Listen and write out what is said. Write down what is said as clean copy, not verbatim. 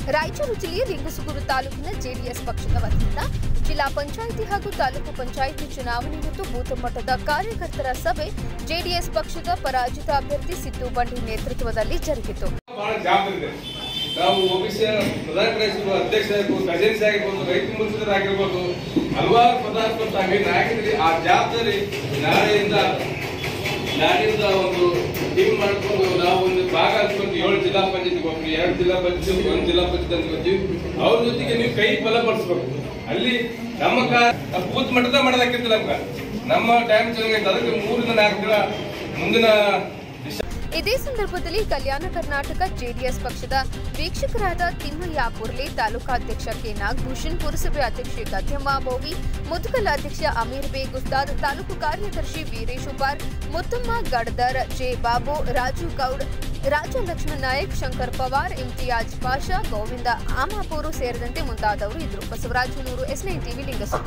ರಾಯಚೂರು ಜಿಲ್ಲೆಯ ಲಿಂಗಸೂಗೂರು ತಾಲೂಕಿನ ಜೆಡಿಎಸ್ ಪಕ್ಷದ ವತಿಯಿಂದ ಜಿಲ್ಲಾ ಪಂಚಾಯಿತಿ ಹಾಗೂ ತಾಲೂಕು ಪಂಚಾಯಿತಿ ಚುನಾವಣೆ ಮತ್ತು ಬೂತ್ ಮಟ್ಟದ ಕಾರ್ಯಕರ್ತರ ಸಭೆ ಜೆಡಿಎಸ್ ಪಕ್ಷದ ಪರಾಜಿತ ಅಭ್ಯರ್ಥಿ ಸಿದ್ದು ಬಂಡಿ ನೇತೃತ್ವದಲ್ಲಿ ಜರುಗಿತು. ನಾವು ಒಬಿಸಿ ಪ್ರಧಾನ ಅಧ್ಯಕ್ಷರಾಗಿರ್ಬೋದು, ಖಜಾನ್ಸಿ ಆಗಿರ್ಬೋದು, ರೈತ ಮುಖಂಡರಾಗಿರ್ಬೋದು, ಹಲವಾರು ಪದಾರ್ಥ ನಾಯಕರಿಗೆ ಆ ಜವಾಬ್ದಾರಿ ನಾಳೆಯಿಂದ ಒಂದು ಟೀಮ್ ಮಾಡಿಕೊಂಡು ನಾವು ಒಂದು ಭಾಗ ಹಚ್ಕೊಂಡು 7 ಜಿಲ್ಲಾ ಪಂಚಾಯತ್ ಹೋಗ್ತೀವಿ, 2 ಜಿಲ್ಲಾ ಪಂಚಾಯತ್, 1 ಜಿಲ್ಲಾ ಪಂಚಾಯತ್ ಅಂತ ಹೋಗ್ತೀವಿ. ಅವ್ರ ಜೊತೆಗೆ ನೀವು ಕೈ ಬಲಪಡಿಸ್ಬೇಕು. ಅಲ್ಲಿ ನಮ್ಮ ಬೂತ್ ಮಟ್ಟದ ಮಾಡೋದಕ್ಕಿಂತ ನಮ್ಮ ಟೈಮ್ ಚೆನ್ನಾಗೈತೆ, ಅದಕ್ಕೆ 3 ರಿಂದ 4 ದಿನ ಮುಂದಿನ. ಇದೇ ಸಂದರ್ಭದಲ್ಲಿ ಕಲ್ಯಾಣ ಕರ್ನಾಟಕ ಜೆಡಿಎಸ್ ಪಕ್ಷದ ವೀಕ್ಷಕರಾದ ತಿಮ್ಮಯ್ಯ ಪುರ್ಲೆ, ತಾಲೂಕಾಧ್ಯಕ್ಷ ಕೆ ನಾಗಭೂಷಣ್, ಪುರಸಭೆ ಅಧ್ಯಕ್ಷೆ ಗದ್ಯಮ್ಮ ಬೋವಿ, ಮುದ್ಕಲ್ ಅಧ್ಯಕ್ಷ ಅಮೀರ್ ಬೇಗ್ ಉಸ್ತಾದ್, ತಾಲೂಕು ಕಾರ್ಯದರ್ಶಿ ವೀರೇಶ್ ಉಪಾರ್, ಮುತ್ತಮ್ಮ ಗಡ್ದರ್, ಜೆ ಬಾಬು, ರಾಜು ಗೌಡ್, ರಾಜ ಲಕ್ಷ್ಮಣ್ ನಾಯಕ್, ಶಂಕರ್ ಪವಾರ್, ಇಮ್ತಿಯಾಜ್ ಪಾಷಾ, ಗೋವಿಂದ ಆಮಾಪೂರು ಸೇರಿದಂತೆ ಮುಂತಾದವರು ಇದ್ದರು. Basavaraj Hunur, S9 TV, Lingasugur.